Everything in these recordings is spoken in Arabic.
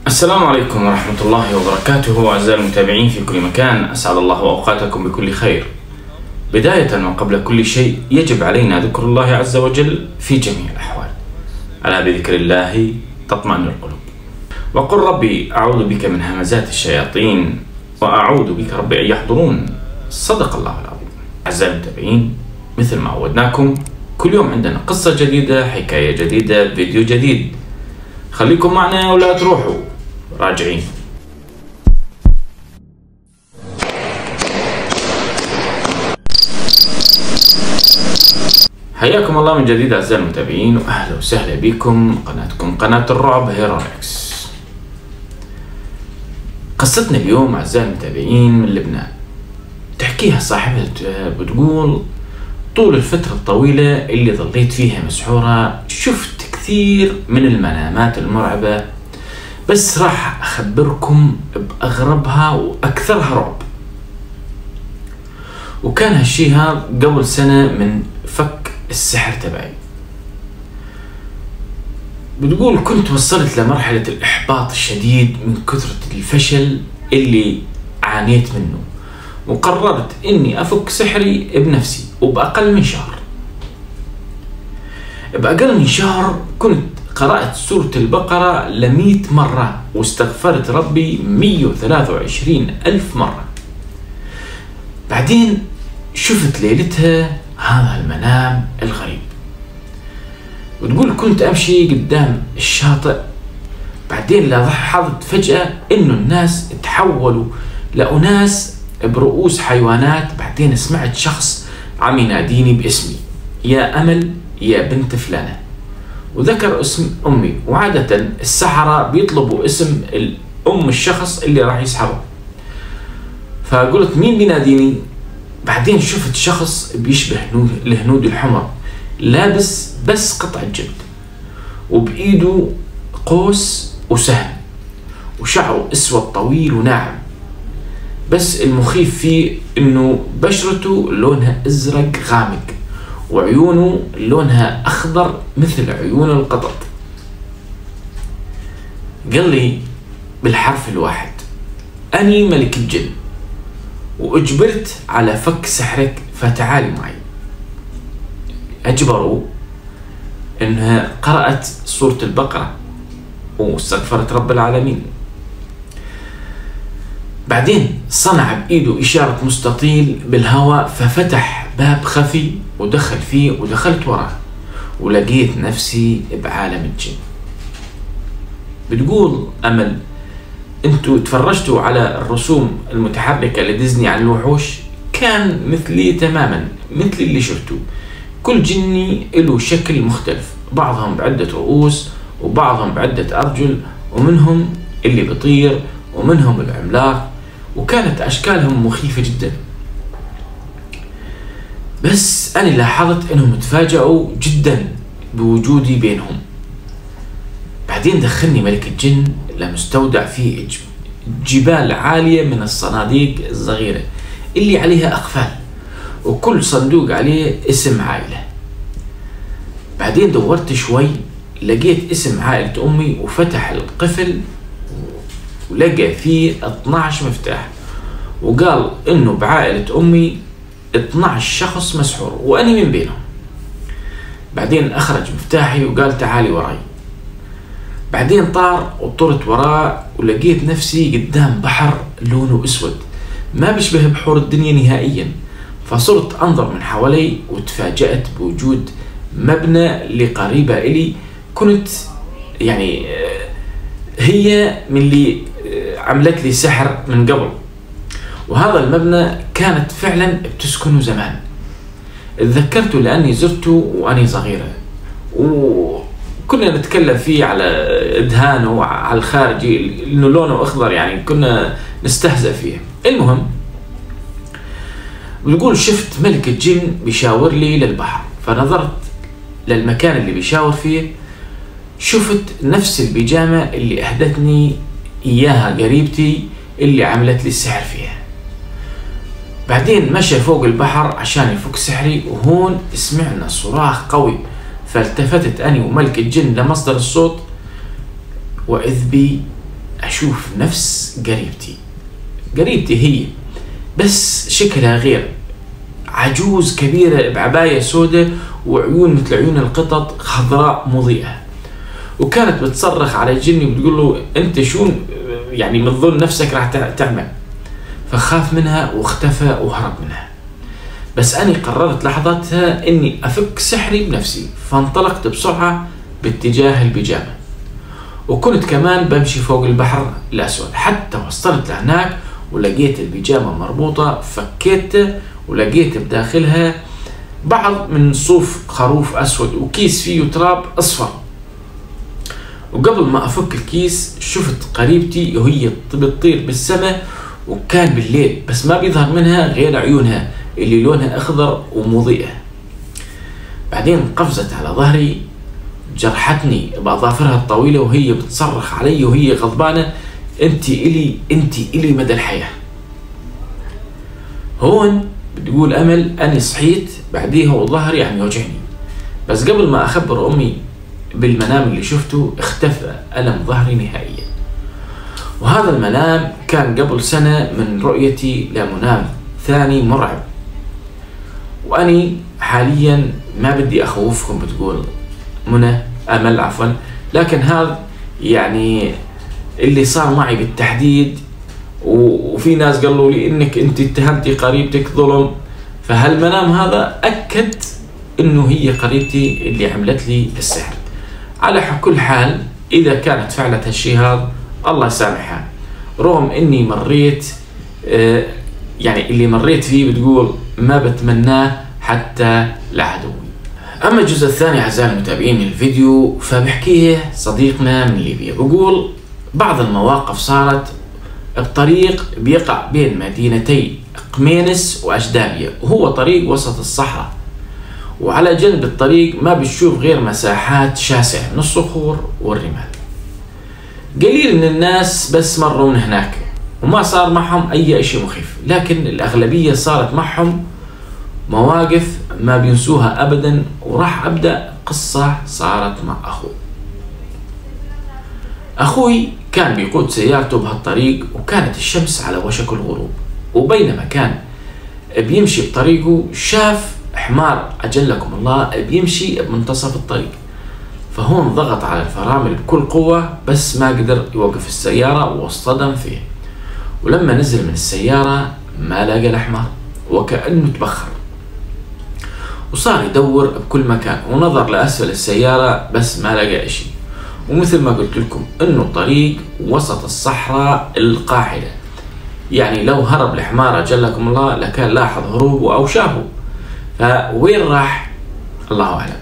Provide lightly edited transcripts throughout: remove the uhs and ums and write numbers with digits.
السلام عليكم ورحمة الله وبركاته. أعزائي المتابعين في كل مكان، أسعد الله أوقاتكم بكل خير. بداية وقبل كل شيء يجب علينا ذكر الله عز وجل في جميع الأحوال، ألا بذكر الله تطمئن القلوب. وقل ربي أعوذ بك من همزات الشياطين وأعوذ بك ربي أن يحضرون. صدق الله العظيم. أعزائي المتابعين، مثل ما عودناكم كل يوم عندنا قصة جديدة، حكاية جديدة، فيديو جديد. خليكم معنا ولا تروحوا، راجعين. حياكم الله من جديد أعزائي المتابعين، وأهلا وسهلا بكم قناتكم قناة الرعب هيرونكس. قصتنا اليوم أعزائي المتابعين من لبنان، تحكيها صاحبتها بتقول: طول الفترة الطويلة اللي ظليت فيها مسحورة شفت كثير من المنامات المرعبة، بس راح أخبركم بأغربها وأكثرها رعب. وكان هالشي هذا قبل سنة من فك السحر تبعي. بتقول كنت وصلت لمرحلة الإحباط الشديد من كثرة الفشل اللي عانيت منه، وقررت إني أفك سحري بنفسي وبأقل من شهر. بأقل من شهر كنت قرأت سورة البقرة 100 مرة، واستغفرت ربي 123,000 مرة. بعدين شفت ليلتها هذا المنام الغريب. وتقول كنت أمشي قدام الشاطئ، بعدين لاحظت فجأة إنه الناس تحولوا لأناس برؤوس حيوانات. بعدين سمعت شخص عم يناديني باسمي: يا أمل، يا بنت فلانة، وذكر اسم أمي. وعادة السحرة بيطلبوا اسم الأم الشخص اللي راح يسحره. فقلت مين بيناديني؟ بعدين شفت شخص بيشبه الهنود الحمر، لابس بس قطعة جلد، وبإيده قوس وسهم، وشعره أسود طويل وناعم. بس المخيف فيه إنه بشرته لونها أزرق غامق، وعيونه لونها أخضر مثل عيون القطط. قال لي بالحرف الواحد: أني ملك الجن، وأجبرت على فك سحرك، فتعالي معي. أجبروا إنها قرأت سورة البقرة واستغفرت رب العالمين. بعدين صنع بإيده إشارة مستطيل بالهواء، ففتح باب خفي ودخل فيه، ودخلت وراه ولقيت نفسي بعالم الجن. بتقول أمل: انتوا تفرجتوا على الرسوم المتحركة لديزني عن الوحوش؟ كان مثلي تماما، مثل اللي شفتوه. كل جني له شكل مختلف، بعضهم بعدة رؤوس وبعضهم بعدة أرجل، ومنهم اللي بيطير ومنهم العملاق، وكانت أشكالهم مخيفة جدا. بس أنا لاحظت أنهم تفاجأوا جدا بوجودي بينهم. بعدين دخلني ملك الجن لمستودع فيه جبال عالية من الصناديق الصغيرة اللي عليها أقفال، وكل صندوق عليه اسم عائلة. بعدين دورت شوي، لقيت اسم عائلة أمي، وفتح القفل ولقى فيه 12 مفتاح، وقال إنه بعائلة أمي 12 شخص مسحور وأني من بينهم. بعدين أخرج مفتاحي وقال تعالي وراي. بعدين طار وطرت وراه، ولقيت نفسي قدام بحر لونه أسود ما بيشبه بحور الدنيا نهائيا. فصرت أنظر من حوالي، وتفاجأت بوجود مبنى لقريبة إلي، كنت يعني هي من اللي عملت لي سحر من قبل. وهذا المبنى كانت فعلا بتسكنه زمان. تذكرته لأني زرته وأني صغيرة، وكنا نتكلم فيه على إدهانه على الخارجي إنه لونه أخضر، يعني كنا نستهزأ فيه. المهم، بيقول شفت ملك الجن بيشاور لي للبحر، فنظرت للمكان اللي بيشاور فيه، شفت نفس البيجامة اللي أهدتني إياها قريبتي اللي عملت لي السحر فيها. بعدين مشى فوق البحر عشان يفك سحري، وهون سمعنا صراخ قوي. فالتفتت أني وملك الجن لمصدر الصوت، وإذ بي أشوف نفس قريبتي هي، بس شكلها غير، عجوز كبيرة بعباية سوداء وعيون مثل عيون القطط خضراء مضيئة، وكانت بتصرخ على الجن وبتقول له أنت شو يعني بتظن نفسك راح تعمل؟ فخاف منها واختفى وهرب منها. بس أنا قررت لحظتها إني أفك سحري بنفسي، فانطلقت بسرعة باتجاه البيجامة، وكنت كمان بمشي فوق البحر الأسود حتى وصلت لهناك ولقيت البيجامة مربوطة، فكيتها ولقيت بداخلها بعض من صوف خروف أسود وكيس فيه تراب أصفر. وقبل ما أفك الكيس شفت قريبتي وهي بتطير بالسماء، وكان بالليل بس ما بيظهر منها غير عيونها اللي لونها أخضر ومضيئة. بعدين قفزت على ظهري، جرحتني بأظافرها الطويلة وهي بتصرخ علي وهي غضبانة، انت إلي مدى الحياة. هون بتقول أمل أني صحيت بعديها وظهري عم يوجعني، بس قبل ما أخبر أمي بالمنام اللي شفته اختفى ألم ظهري نهائيا. وهذا المنام كان قبل سنة من رؤيتي لمنام ثاني مرعب، وأني حاليا ما بدي أخوفكم بتقول أمل عفوا، لكن هذا يعني اللي صار معي بالتحديد، وفي ناس قالوا لي انك انت اتهمتي قريبتك ظلم، فهالمنام هذا اكد انه هي قريبتي اللي عملت لي السحر. على كل حال اذا كانت فعلت هالشي هذا الله يسامحها، رغم اني مريت يعني اللي مريت فيه بتقول ما بتمناه حتى لعدوي. اما الجزء الثاني اعزائي المتابعين من الفيديو فبحكيه صديقنا من ليبيا، بقول بعض المواقف صارت بطريق بيقع بين مدينتي قمينس وأجدابية، وهو طريق وسط الصحراء، وعلى جنب الطريق ما بتشوف غير مساحات شاسعة من الصخور والرمال. قليل من الناس بس مروا من هناك وما صار معهم أي شيء مخيف، لكن الأغلبية صارت معهم مواقف ما بينسوها أبدا. وراح أبدأ قصة صارت مع أخوي كان بيقود سيارته بهالطريق، وكانت الشمس على وشك الغروب، وبينما كان بيمشي بطريقه شاف حمار أجلكم الله بيمشي بمنتصف الطريق، فهون ضغط على الفرامل بكل قوة بس ما قدر يوقف السيارة واصطدم فيه. ولما نزل من السيارة ما لقى الحمار وكأنه تبخر، وصار يدور بكل مكان ونظر لأسفل السيارة بس ما لقى شيء. ومثل ما قلت لكم انه الطريق وسط الصحراء القاحلة، يعني لو هرب الحمار أجلكم الله لكان لاحظ هروبه أو شافه، فوين راح الله أعلم.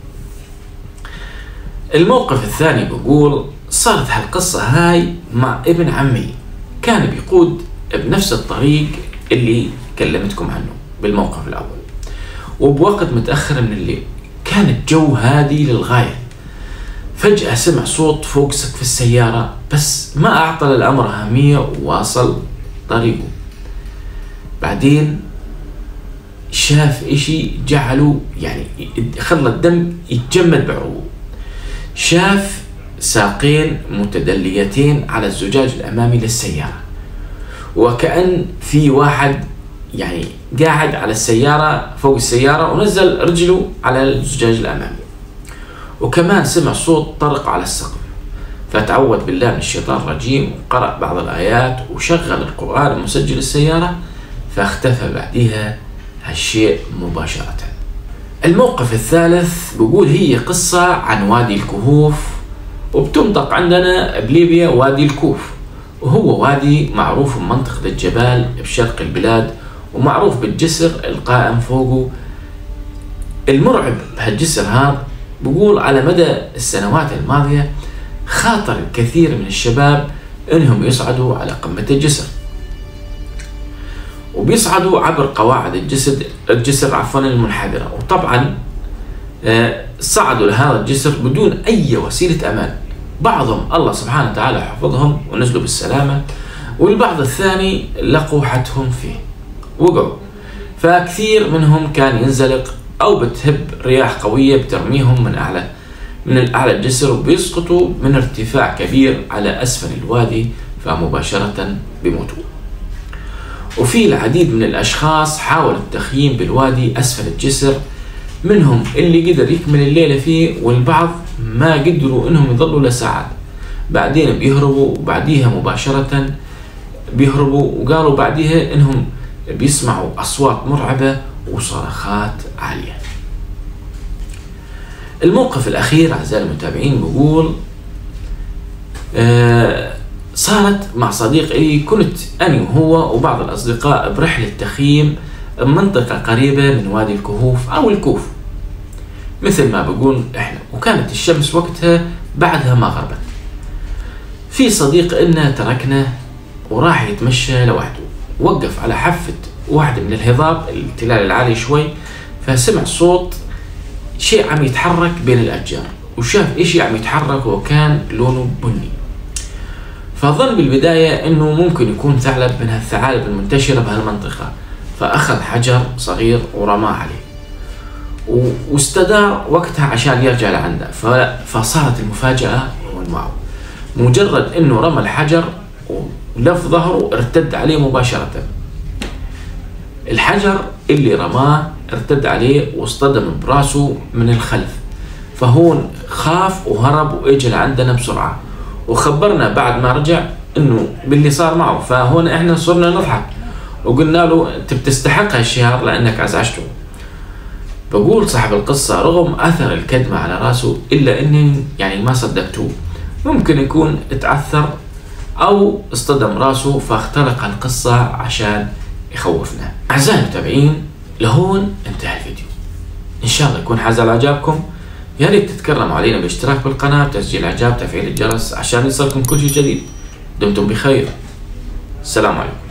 الموقف الثاني بقول صارت هالقصة هاي مع ابن عمي، كان بيقود بنفس الطريق اللي كلمتكم عنه بالموقف الأول، وبوقت متأخر من الليل كان الجو هادي للغاية. فجأة سمع صوت فوق سقف السيارة بس ما أعطى للأمر أهمية وواصل طريقه. بعدين شاف إشي جعله يعني خلى الدم يتجمد بعروقه. شاف ساقين متدليتين على الزجاج الأمامي للسيارة، وكأن في واحد يعني قاعد على السيارة فوق السيارة ونزل رجله على الزجاج الأمامي. وكمان سمع صوت طرق على السقف، فتعوذ بالله من الشيطان الرجيم وقرأ بعض الآيات وشغل القرآن المسجل السيارة، فاختفى بعدها هالشيء مباشرة. الموقف الثالث بقول هي قصة عن وادي الكهوف، وبتنطق عندنا بليبيا وادي الكوف، وهو وادي معروف بمنطقة الجبال بشرق البلاد، ومعروف بالجسر القائم فوقه. المرعب بهالجسر هذا بقول على مدى السنوات الماضية خاطر الكثير من الشباب انهم يصعدوا على قمة الجسر، وبيصعدوا عبر قواعد الجسر المنحدرة، وطبعا صعدوا لهذا الجسر بدون اي وسيلة امان. بعضهم الله سبحانه وتعالى حفظهم ونزلوا بالسلامة، والبعض الثاني لقوا حتهم فيه وقعوا، فكثير منهم كان ينزلق أو بتهب رياح قوية بترميهم من أعلى من أعلى الجسر وبيسقطوا من ارتفاع كبير على أسفل الوادي، فمباشرة بيموتوا. وفي العديد من الأشخاص حاولوا التخييم بالوادي أسفل الجسر، منهم اللي قدر يكمل الليلة فيه، والبعض ما قدروا إنهم يظلوا لساعات، بعدين بيهربوا، وبعديها مباشرة بيهربوا، وقالوا بعديها إنهم بيسمعوا أصوات مرعبة وصرخات عالية. الموقف الأخير أعزائي المتابعين بيقول صارت مع صديق لي، كنت أنا وهو وبعض الأصدقاء برحلة تخييم منطقة قريبة من وادي الكهوف أو الكوف مثل ما بقول إحنا، وكانت الشمس وقتها بعدها ما غربت. في صديق إلنا تركنا وراح يتمشى لوحده، وقف على حافة واحدة من الهضاب، التلال العالي شوي، فسمع صوت شيء عم يتحرك بين الأشجار، وشاف إشي عم يتحرك وكان لونه بني، فظن بالبداية إنه ممكن يكون ثعلب من هالثعالب المنتشرة بهالمنطقة، فأخذ حجر صغير ورماه عليه واستدار وقتها عشان يرجع لعنده. فصارت المفاجأة معه، مجرد إنه رمى الحجر ولف ظهره ارتد عليه مباشرة. الحجر اللي رماه ارتد عليه واصطدم براسه من الخلف، فهون خاف وهرب واجى لعندنا بسرعة وخبرنا بعد ما رجع انه باللي صار معه. فهون احنا صرنا نضحك وقلنا له انت بتستحق هالشهر لانك ازعجته. بقول صاحب القصة رغم اثر الكدمة على راسه الا اني يعني ما صدقته، ممكن يكون اتعثر او اصطدم راسه فاخترق القصة عشان يخوفنا. اعزائي المتابعين لهون انتهى الفيديو، ان شاء الله يكون حاز على اعجابكم. يا ريت تتكرموا علينا بالاشتراك بالقناة وتسجيل اعجاب وتفعيل الجرس عشان يصلكم كل شيء جديد. دمتم بخير، السلام عليكم.